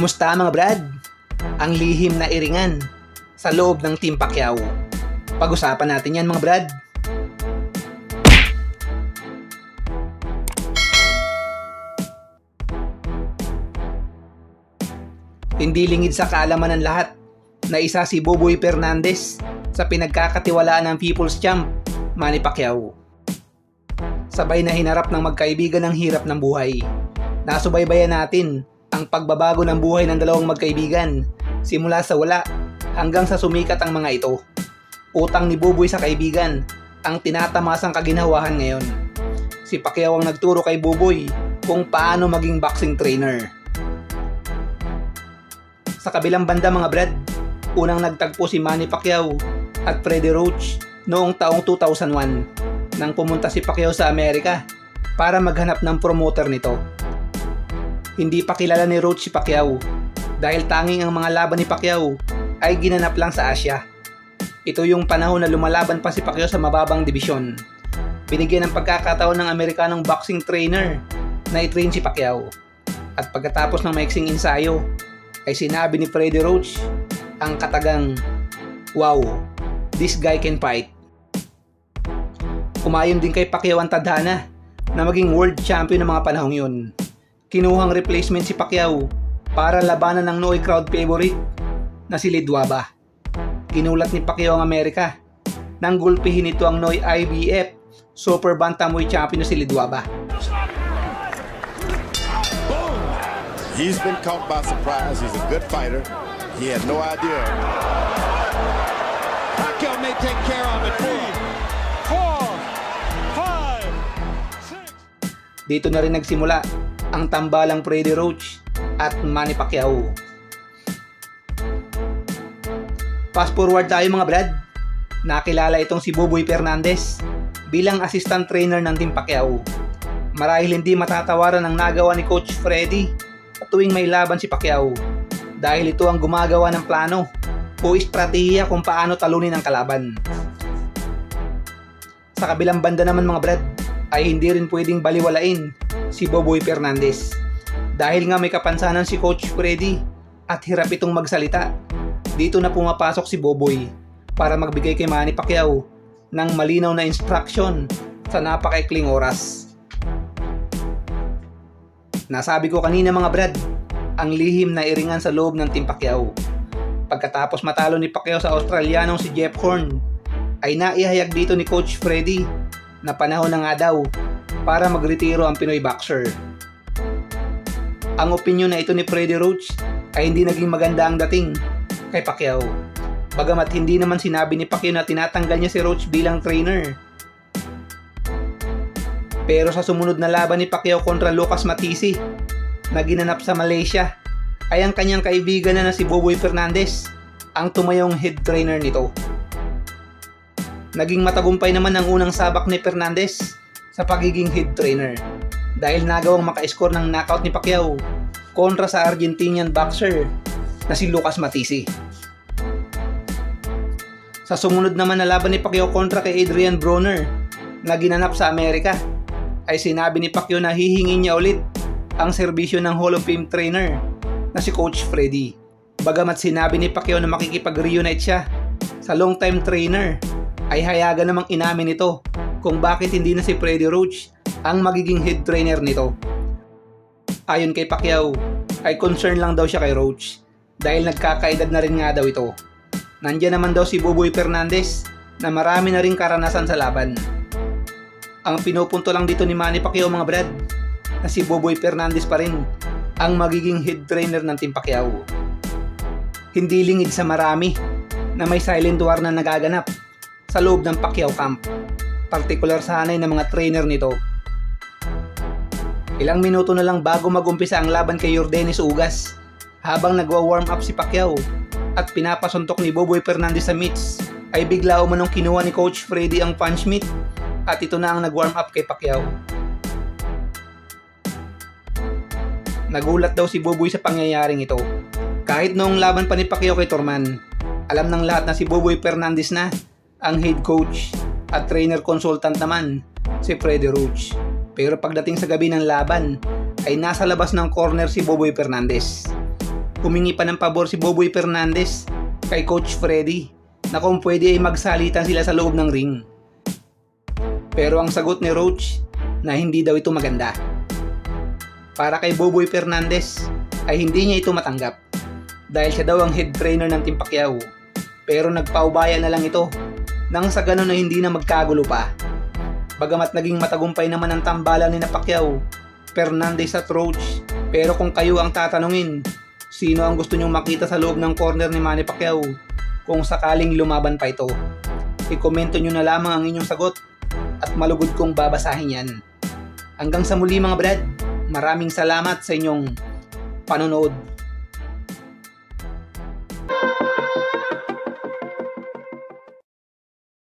Kumusta mga brad? Ang lihim na iringan sa loob ng Team Pacquiao. Pag-usapan natin yan mga brad. Hindi lingid sa kaalaman ng lahat na isa si Boboy Fernandez sa pinagkakatiwalaan ng People's Champ, Manny Pacquiao. Sabay na hinarap ng magkaibigan ng hirap ng buhay. Nasubaybayan natin ang pagbabago ng buhay ng dalawang magkaibigan simula sa wala hanggang sa sumikat ang mga ito. Utang ni Boboy sa kaibigan ang tinatamasang kaginhawahan ngayon. Si Pacquiao ang nagturo kay Boboy kung paano maging boxing trainer. Sa kabilang banda mga brad, unang nagtagpo si Manny Pacquiao at Freddie Roach noong taong 2001 nang pumunta si Pacquiao sa Amerika para maghanap ng promoter nito. Hindi pa kilala ni Roach si Pacquiao dahil tanging ang mga laban ni Pacquiao ay ginanap lang sa Asia. Ito yung panahon na lumalaban pa si Pacquiao sa mababang dibisyon. Binigyan ng pagkakataon ng Amerikanong boxing trainer na i-train si Pacquiao. At pagkatapos ng maiksing ensayo ay sinabi ni Freddie Roach ang katagang, "Wow, this guy can fight." Kumayon din kay Pacquiao ang tadhana na maging world champion ng mga panahong yun. Kinuhang replacement si Pacquiao para labanan ng Nooy crowd favorite na si Lidwaba. Ginulat ni Pacquiao ang Amerika nang gulpihin ito ang Nooy IBF Super Bantamweight champion na si Lidwaba. He's been caught by surprise. He's a good fighter. He had no idea. Pacquiao may take care of it. 4, 5, 6. Dito na rin nagsimula ang tambalang Freddie Roach at Manny Pacquiao. Fast forward tayo mga brad. Nakilala itong si Boboy Fernandez bilang assistant trainer ng Team Pacquiao. Marahil hindi matatawaran ang nagawa ni Coach Freddie at tuwing may laban si Pacquiao dahil ito ang gumagawa ng plano o estratehiya kung paano talunin ang kalaban. Sa kabilang banda naman mga brad ay hindi rin pwedeng baliwalain si Boboy Fernandez dahil nga may kapansanan si Coach Freddie at hirap itong magsalita. Dito na pumapasok si Boboy para magbigay kay Manny Pacquiao ng malinaw na instruction sa napakaikling oras. Nasabi ko kanina mga brad, ang lihim na iringan sa loob ng Team Pacquiao. Pagkatapos matalo ni Pacquiao sa Australianong si Jeff Horn, ay naihayag dito ni Coach Freddie na panahon na nga daw para magretiro ang Pinoy boxer. Ang opinyon na ito ni Freddie Roach ay hindi naging maganda ang dating kay Pacquiao. Bagamat hindi naman sinabi ni Pacquiao na tinatanggal niya si Roach bilang trainer. Pero sa sumunod na laban ni Pacquiao kontra Lucas Matisi na ginanap sa Malaysia, ay ang kanyang kaibigan na si Boboy Fernandez ang tumayong head trainer nito. Naging matagumpay naman ang unang sabak ni Fernandez sa pagiging head trainer dahil nagawang maka-score ng knockout ni Pacquiao kontra sa Argentinian boxer na si Lucas Matisi. Sa sumunod naman na laban ni Pacquiao kontra kay Adrian Broner na ginanap sa Amerika, ay sinabi ni Pacquiao na hihingin niya ulit ang serbisyo ng Hall of Fame trainer na si Coach Freddie. Bagamat sinabi ni Pacquiao na makikipag-reunite siya sa long-time trainer, ay hayagan namang inamin nito kung bakit hindi na si Freddie Roach ang magiging head trainer nito. Ayon kay Pacquiao, ay concern lang daw siya kay Roach dahil nagkakaedad na rin nga daw ito. Nandiyan naman daw si Boboy Fernandez na marami na rin karanasan sa laban. Ang pinupunto lang dito ni Manny Pacquiao mga brad na si Boboy Fernandez pa rin ang magiging head trainer ng Team Pacquiao. Hindi lingid sa marami na may silent war na nagaganap sa loob ng Pacquiao camp, partikular sa hanay ng mga trainer nito. Ilang minuto na lang bago magumpisa ang laban kay Yordenis Ugas, habang nagwa-warm up si Pacquiao at pinapasuntok ni Boboy Fernandez sa mitts, ay bigla umanong kinuha ni Coach Freddie ang punch mitt at ito na ang nag-warm up kay Pacquiao. Nagulat daw si Boboy sa pangyayaring ito. Kahit noong laban pa ni Pacquiao kay Thurman, alam ng lahat na si Boboy Fernandez na ang head coach at trainer consultant naman si Freddie Roach. Pero pagdating sa gabi ng laban ay nasa labas ng corner si Boboy Fernandez. humingi pa ng pabor si Boboy Fernandez kay Coach Freddy na kung pwede ay magsalitan sila sa loob ng ring. Pero ang sagot ni Roach na hindi daw ito maganda. Para kay Boboy Fernandez ay hindi niya ito matanggap dahil siya daw ang head trainer ng Team Pacquiao, pero nagpaubaya na lang ito nang sa ganun na hindi na magkagulo pa. Bagamat naging matagumpay naman ang tambalan ni Pacquiao, Fernandez at Roach, pero kung kayo ang tatanungin, sino ang gusto nyong makita sa loob ng corner ni Manny Pacquiao kung sakaling lumaban pa ito? I-komento nyo na lamang ang inyong sagot at malugod kong babasahin yan. Hanggang sa muli mga brad, maraming salamat sa inyong panonood.